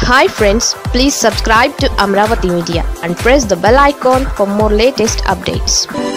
Hi friends, please subscribe to Amaravathi Media and press the bell icon for more latest updates.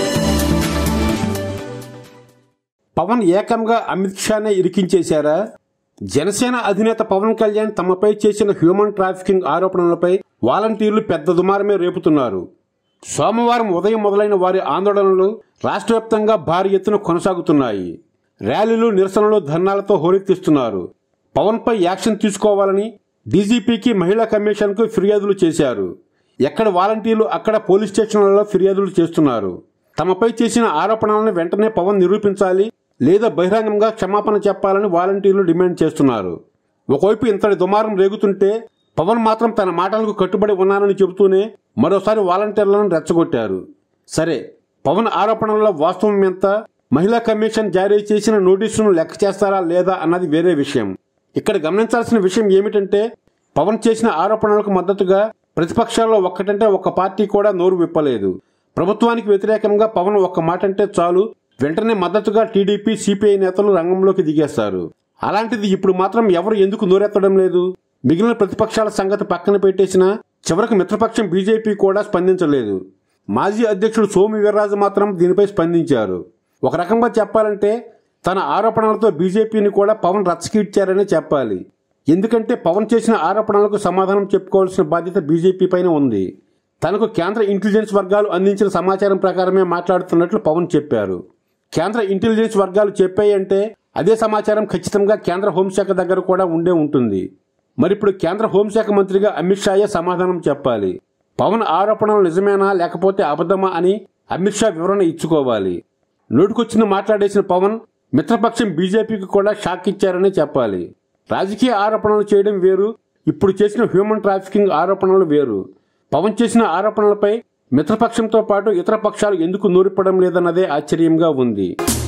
Pawan ఏకంగా అమిత్ షానే ఇరికించేశారా? జనసేన అధినేత పవన్ కళ్యాణ్ తమపై చేసిన human trafficking ఆరోపణలపై వాలంటీర్లు పెద్ద దుమారమే రేపుతున్నారు. సోమవారం ఉదయం మొదలైన వారి ఆందోళనలు రాష్ట్ర వ్యాప్తంగా భారీ ఎత్తున కొనసాగుతున్నాయి. ర్యాలీలు, నిరసనలు, ధర్నాలతో హోరెత్తిస్తున్నారు. పవన్పై యాక్షన్ తీసుకోవాలని డీజీపీకి, మహిళా కమిషన్కు ఫిర్యాదులు చేశారు. ఎక్కడ వాలంటీర్లు అక్కడ పోలీస్ స్టేషన్లలో ఫిర్యాదులు చేస్తున్నారు. తమపై చేసిన ఆరోపణలను వెంటనే పవన్ నిరూపించాలి లేదా బహిరంగంగా క్షమాపణ చెప్పాలని వాలంటీర్లు డిమాండ్ చేస్తున్నారు. ఒకవైపు ఇంతటి దుమారం రేగుతుంటే పవన్ మాత్రం తన మాటలకు కట్టుబడి ఉన్నానని చెబుతూనే మరోసారి వాలంటీర్లను రెచ్చగొట్టారు. సరే, పవన్ ఆరోపణల్లో వాస్తవం ఎంత? మహిళా కమిషన్ జారీ చేసిన నోటీసును లెక్క చేస్తారా లేదా అన్నది వేరే విషయం. ఇక్కడ గమనించాల్సిన విషయం ఏమిటంటే, పవన్ చేసిన ఆరోపణలకు మద్దతుగా ప్రతిపక్షాల్లో ఒక్కటంటే ఒక్క పార్టీ కూడా నోరు విప్పలేదు. ప్రభుత్వానికి వ్యతిరేకంగా పవన్ ఒక్క మాట అంటే చాలు, వెంటనే మద్దతుగా టీడీపీ, సిపిఐ నేతలు రంగంలోకి దిగేస్తారు. అలాంటిది ఇప్పుడు మాత్రం ఎవరు ఎందుకు నోరెత్తడం లేదు? మిగిలిన ప్రతిపక్షాల సంగతి పక్కన పెట్టేసినా చివరకు మిత్రపక్షం బీజేపీ కూడా స్పందించలేదు. మాజీ అధ్యక్షుడు సోము వీర్రాజు మాత్రం దీనిపై స్పందించారు. ఒక రకంగా చెప్పాలంటే తన ఆరోపణలతో బీజేపీని కూడా పవన్ రచ్చకీడ్చారని చెప్పాలి. ఎందుకంటే పవన్ చేసిన ఆరోపణలకు సమాధానం చెప్పుకోవాల్సిన బాధ్యత బీజేపీ పైన ఉంది. తనకు కేంద్ర ఇంటెలిజెన్స్ వర్గాలు అందించిన సమాచారం ప్రకారమే మాట్లాడుతున్నట్లు పవన్ చెప్పారు. కేంద్ర ఇంటెలిజెన్స్ వర్గాలు చెప్పాయంటే అదే సమాచారం ఖచ్చితంగా కేంద్ర హోంశాఖ దగ్గర కూడా ఉండే ఉంటుంది. మరిప్పుడు కేంద్ర హోంశాఖ మంత్రిగా అమిత్ షాయే సమాధానం చెప్పాలి. పవన్ ఆరోపణలు నిజమేనా లేకపోతే అబద్ధమా అని అమిత్ షా వివరణ ఇచ్చుకోవాలి. నోటికొచ్చింది మాట్లాడేసిన పవన్ మిత్రపక్షం బీజేపీకి కూడా షాక్ ఇచ్చారని చెప్పాలి. రాజకీయ ఆరోపణలు చేయడం వేరు, ఇప్పుడు చేసిన హ్యూమన్ ట్రాఫికింగ్ ఆరోపణలు వేరు. పవన్ చేసిన ఆరోపణలపై మిత్రపక్షంతో పాటు ఇతర పక్షాలు ఎందుకు నోరిప్పడం లేదన్నదే ఆశ్చర్యంగా ఉంది.